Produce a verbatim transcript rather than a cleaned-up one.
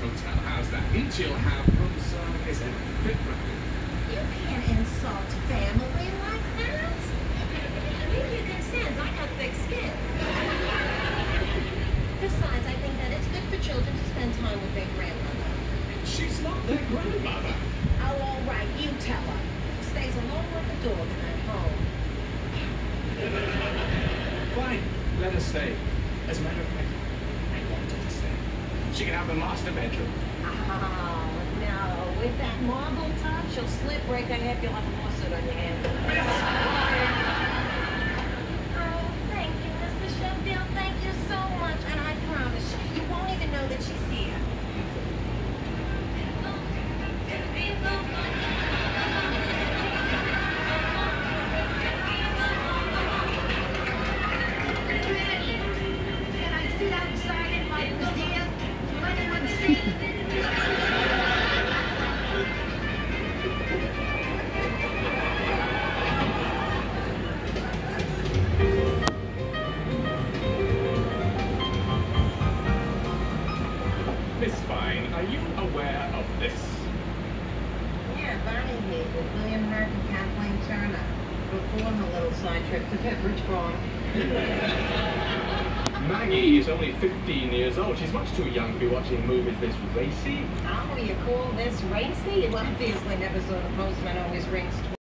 hotel. How's that? Each you'll have room service and fit Racoon. You can't insult family like that. Give your consent. I got thick skin. Besides, I think that it's good for children to spend time with their grandmother. She's not their grandmother. Oh, all right. You tell her. Stays alone like a dog at home. Fine. Let her stay. As a matter of fact, I want her to stay. She can have the master bedroom. Oh, no. With that marble top, she'll slip, break her hip, you'll have a lawsuit on your hands. Oh, thank you, Mister Sheffield. Thank you so much. And I promise you, you won't even know that she's here. Can I sit outside in my museum? Do anyone see? Miss Fine, are you aware of this? Yeah, Bonnie here with William Hurt and Kathleen Turner before her little side trip to Pepperidge Farm. Maggie is only fifteen years old. She's much too young to be watching movies this racy. Oh, you call this racy? You obviously never saw the postman always rings twice.